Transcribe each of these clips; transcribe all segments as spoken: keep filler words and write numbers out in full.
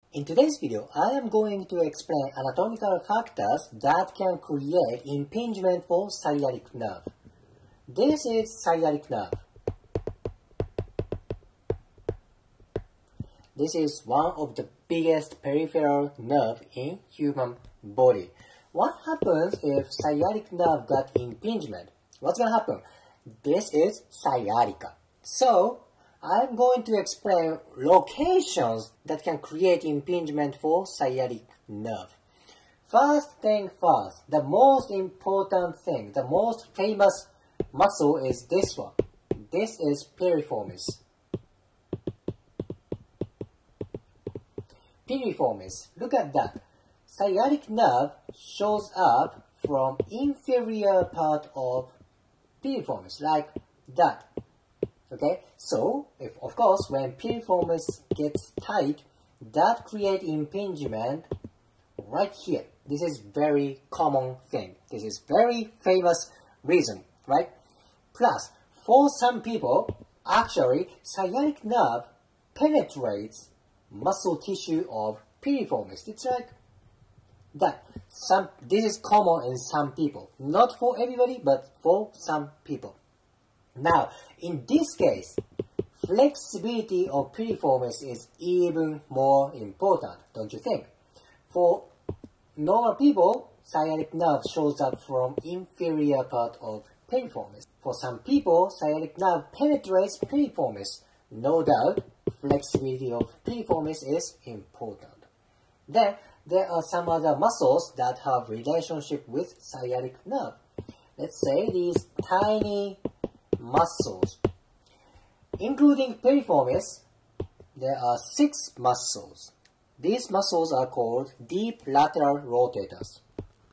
In today's video, I am going to explain anatomical factors that can create impingement for sciatic nerve. This is sciatic nerve. This is one of the biggest peripheral nerve in human body. What happens if sciatic nerve got impingement? What's going to happen? This is sciatica. So, I'm going to explain locations that can create impingement for sciatic nerve. First thing first, the most important thing, the most famous muscle is this one. This is piriformis. Piriformis, look at that. Sciatic nerve shows up from inferior part of piriformis, like that. Okay, so if of course when piriformis gets tight, that create impingement right here. This is very common thing. This is very famous reason, right? Plus, for some people, actually sciatic nerve penetrates muscle tissue of piriformis. It's like that. Some this is common in some people, not for everybody, but for some people. Now, in this case, flexibility of piriformis is even more important, don't you think? For normal people, sciatic nerve shows up from inferior part of piriformis. For some people, sciatic nerve penetrates piriformis. No doubt, flexibility of piriformis is important. Then, there are some other muscles that have relationship with sciatic nerve. Let's say these tiny muscles. Including piriformis, there are six muscles. These muscles are called deep lateral rotators.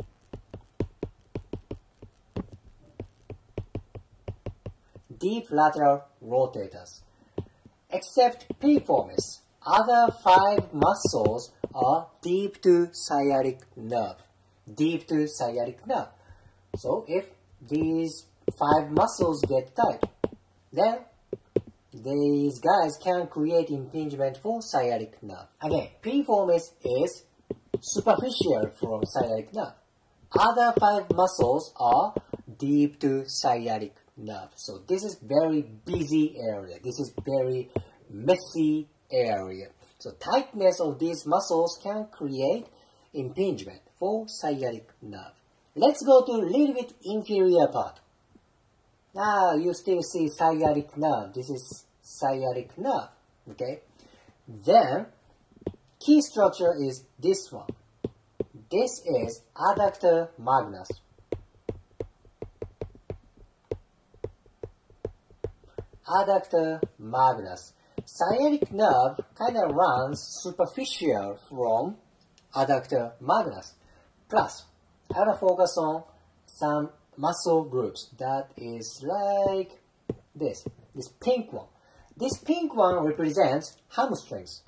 Deep lateral rotators. Except piriformis, other five muscles are deep to sciatic nerve. Deep to sciatic nerve. So if these five muscles get tight, then these guys can create impingement for sciatic nerve. Again, piriformis is superficial from sciatic nerve. Other five muscles are deep to sciatic nerve. So this is very busy area. This is very messy area. So tightness of these muscles can create impingement for sciatic nerve. Let's go to a little bit inferior part. Now you still see sciatic nerve. This is sciatic nerve. Okay. Then key structure is this one. This is adductor magnus. Adductor magnus. Sciatic nerve kind of runs superficial from adductor magnus. Plus, I want to focus on some muscle groups that is like this, this pink one. This pink one represents hamstrings.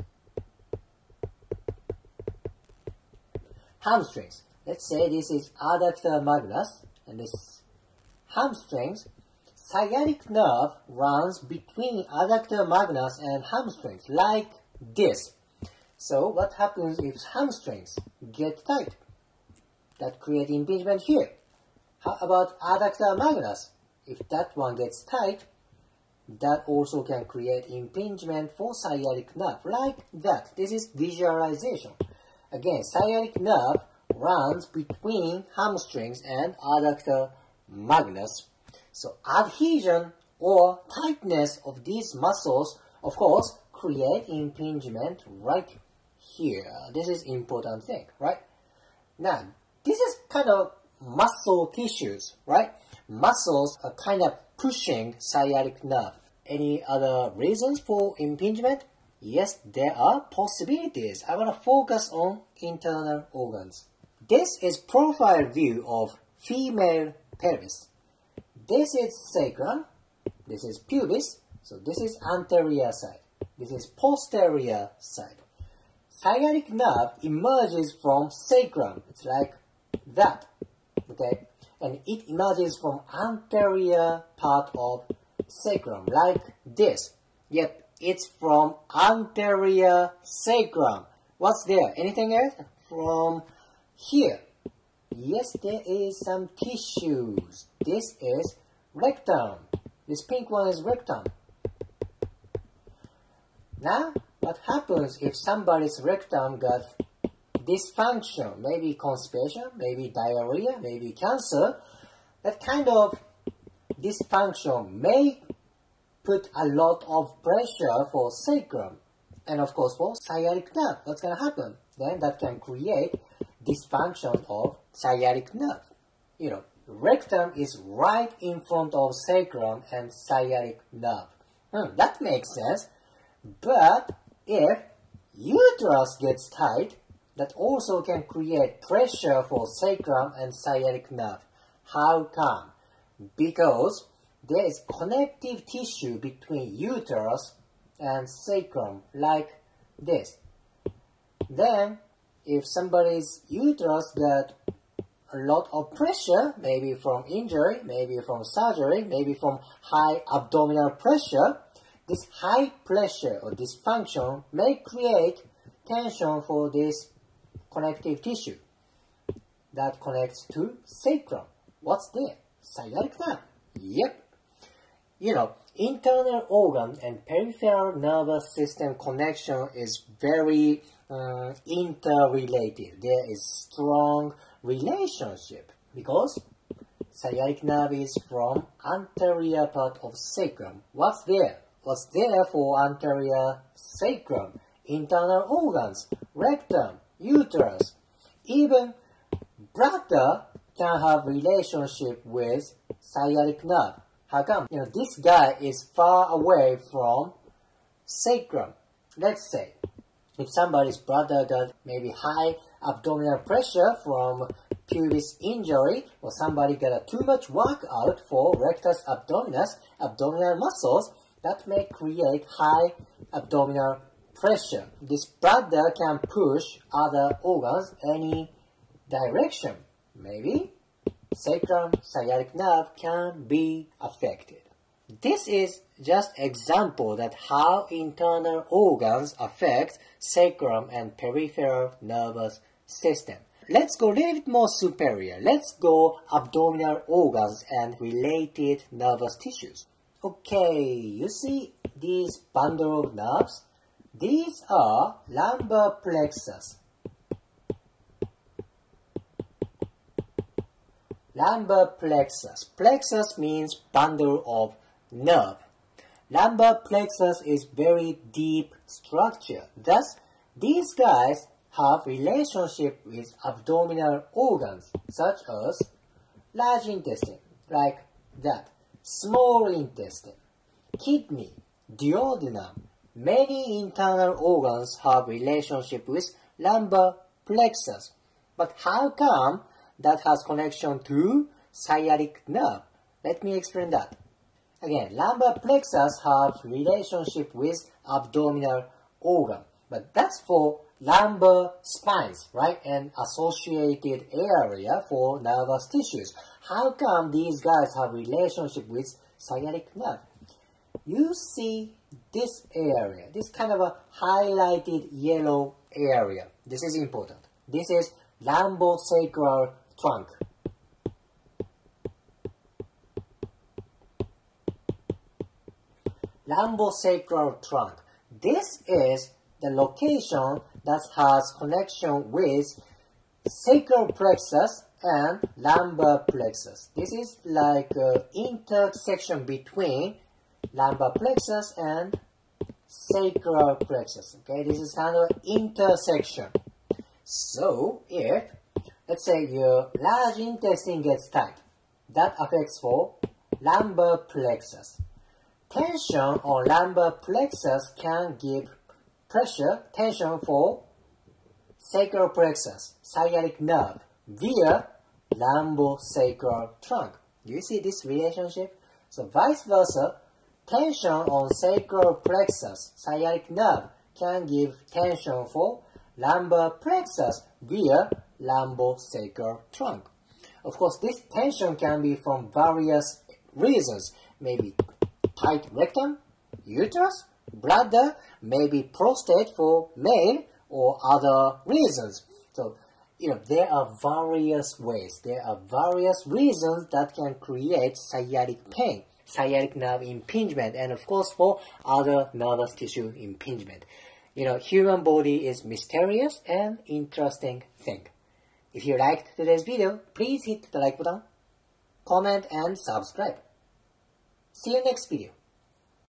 Hamstrings. Let's say this is adductor magnus and this hamstrings. Sciatic nerve runs between adductor magnus and hamstrings like this. So what happens if hamstrings get tight? That creates impingement here. How about adductor magnus? If that one gets tight, that also can create impingement for sciatic nerve, like that. This is visualization. Again, sciatic nerve runs between hamstrings and adductor magnus. So adhesion or tightness of these muscles, of course, create impingement right here. This is important thing, right? Now, this is kind of muscle tissues, right? Muscles are kind of pushing sciatic nerve. Any other reasons for impingement? Yes, there are possibilities. I want to focus on internal organs. This is profile view of female pelvis. This is sacrum. This is pubis. So this is anterior side. This is posterior side. Sciatic nerve emerges from sacrum. It's like that. Okay, and it emerges from anterior part of sacrum like this. Yet it's from anterior sacrum, What's there? Anything else? From here. Yes, there is some tissues. This is rectum. This pink one is rectum. Now, what happens if somebody's rectum got dysfunction? Maybe constipation, maybe diarrhea, maybe cancer. That kind of dysfunction may put a lot of pressure for sacrum. And of course for sciatic nerve. What's going to happen? Then that can create dysfunction of sciatic nerve. You know, rectum is right in front of sacrum and sciatic nerve. Hmm, that makes sense. But if uterus gets tight, that also can create pressure for sacrum and sciatic nerve. How come? Because there is connective tissue between uterus and sacrum, like this. Then, if somebody's uterus got a lot of pressure, maybe from injury, maybe from surgery, maybe from high abdominal pressure, this high pressure or dysfunction may create tension for this connective tissue that connects to sacrum. What's there? Sciatic nerve. Yep. You know, internal organ and peripheral nervous system connection is very uh, interrelated. There is strong relationship because sciatic nerve is from anterior part of sacrum. What's there? What's there for anterior sacrum? Internal organs, rectum, uterus, even bladder can have relationship with sciatic nerve. How come? You know, this guy is far away from sacrum. Let's say, if somebody's bladder got maybe high abdominal pressure from pubis injury, or somebody got a too much workout for rectus abdominis, abdominal muscles, that may create high abdominal pressure. This bladder can push other organs any direction. Maybe sacrum, sciatic nerve can be affected. This is just example that how internal organs affect sacrum and peripheral nervous system. Let's go a little bit more superior. Let's go abdominal organs and related nervous tissues. Okay, you see these bundle of nerves? These are lumbar plexus. Lumbar plexus. Plexus means bundle of nerve. Lumbar plexus is very deep structure. Thus, these guys have relationship with abdominal organs such as large intestine, like that, small intestine, kidney, duodenum. Many internal organs have relationship with lumbar plexus. But how come that has connection to sciatic nerve? Let me explain that. Again, lumbar plexus have relationship with abdominal organ. But that's for lumbar spines, right? And associated area for nervous tissues. How come these guys have relationship with sciatic nerve? You see this area, this kind of a highlighted yellow area. This is important. This is lumbosacral trunk. Lumbosacral trunk. This is the location that has connection with sacral plexus and lumbar plexus. This is like an intersection between lumbar plexus and sacral plexus. Okay, this is kind of an intersection. So if, let's say, your large intestine gets tight, that affects for lumbar plexus. Tension on lumbar plexus can give pressure, tension for sacral plexus, sciatic nerve, via lumbosacral trunk. Do you see this relationship? So vice versa, tension on sacral plexus, sciatic nerve, can give tension for lumbar plexus via lumbosacral trunk. Of course, this tension can be from various reasons. Maybe tight rectum, uterus, bladder, maybe prostate for male, or other reasons. So, you know, there are various ways, there are various reasons that can create sciatic pain, sciatic nerve impingement, and of course for other nervous tissue impingement. You know, human body is mysterious and interesting thing. If you liked today's video, please hit the like button, comment and subscribe. See you next video.